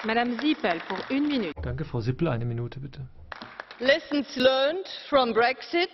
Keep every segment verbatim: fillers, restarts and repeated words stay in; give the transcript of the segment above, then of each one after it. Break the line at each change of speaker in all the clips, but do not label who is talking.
Madame Siepel, pour une minute.
Danke, Frau Sippel, eine Minute bitte.
Lessons learned from Brexit.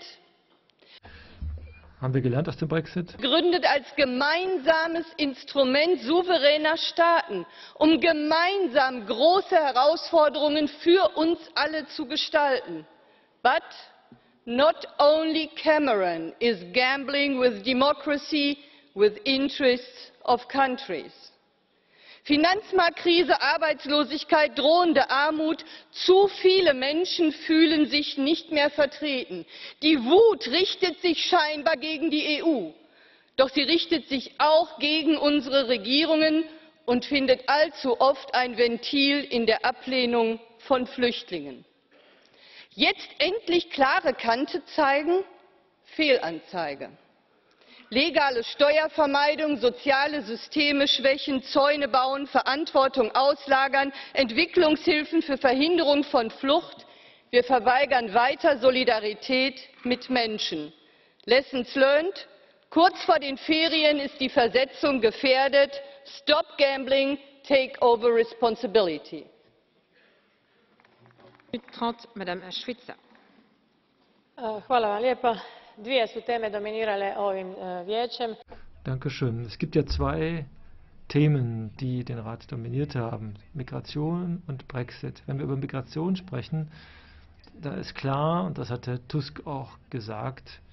Haben wir gelernt aus dem Brexit?
Gegründet als gemeinsames Instrument souveräner Staaten, um gemeinsam große Herausforderungen für uns alle zu gestalten. But not only Cameron is gambling with democracy, with interests of countries. Finanzmarktkrise, Arbeitslosigkeit, drohende Armut. Zu viele Menschen fühlen sich nicht mehr vertreten. Die Wut richtet sich scheinbar gegen die E U. Doch sie richtet sich auch gegen unsere Regierungen und findet allzu oft ein Ventil in der Ablehnung von Flüchtlingen. Jetzt endlich klare Kante zeigen? Fehlanzeige. Legale Steuervermeidung, soziale Systeme schwächen, Zäune bauen, Verantwortung auslagern, Entwicklungshilfen für Verhinderung von Flucht. Wir verweigern weiter Solidarität mit Menschen. Lessons learned. Kurz vor den Ferien ist die Versetzung gefährdet. Stop gambling, take over responsibility.
trente, Madame Šuica.
Hvala vam lijepa. Dvije su teme dominirale ovim vijećem.
Dankeschön. Es gibt ja zwei Themen, die den Rat dominiert haben. Migration und Brexit. Wenn wir über Migration sprechen, da ist klar, und das hat Herr Tusk auch gesagt,